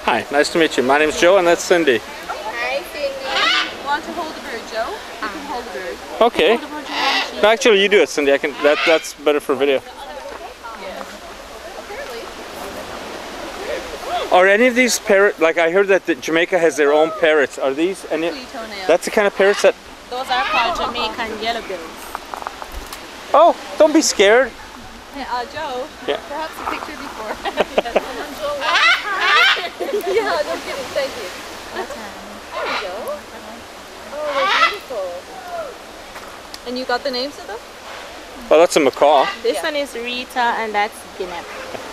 Hi, nice to meet you. My name's Joe and that's Cindy. Hi, Cindy. Want to hold the bird, Joe? You can hold the bird. Okay. No, actually, you do it, Cindy. I can. That's better for video. Are any of these parrots? Like I heard that Jamaica has their own parrots. Are these any? That's the kind of parrots that. Those are called Jamaican yellowbills. Oh, don't be scared. Hey, Joe. Yeah. Perhaps a picture before. Yeah, no kidding. Thank you. There you go. Oh, they're beautiful. And you got the names of them? Oh, that's a macaw. This one is Rita and that's Guinea.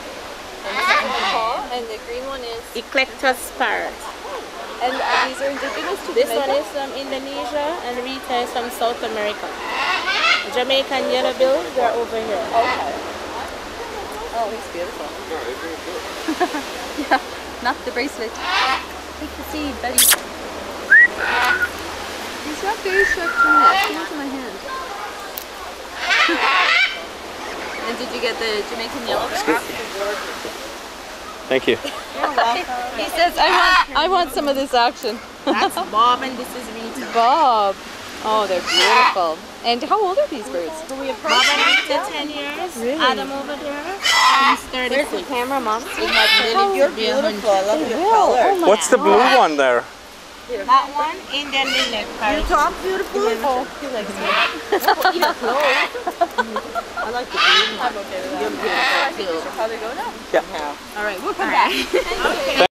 And the green one is? Eclectus parrot. And these are indigenous to This Jamaica? one is from Indonesia and Rita is from South America. The Jamaican yellowbill, they're over here. Okay. Oh, he's beautiful. Yeah, not the bracelet. Take the seed, buddy. He's got very sharp toenails. Come into my hand. And did you get the Jamaican yellowbill? Thank you. You're welcome. He says, I want some of this action. That's Bob and this is Rita. Bob. Oh, they're beautiful. And how old are these birds? Bob and Rita 10 years. Really? Adam over there. He's 36. Where's the camera, Mom? You're beautiful. I love your color. What's the blue one there? That one, Indian ringneck parrot. You talk beautiful. Oh, he likes me. I like the green one. I'm okay with that. You're beautiful. How they go now? Yeah. All right, we'll come back.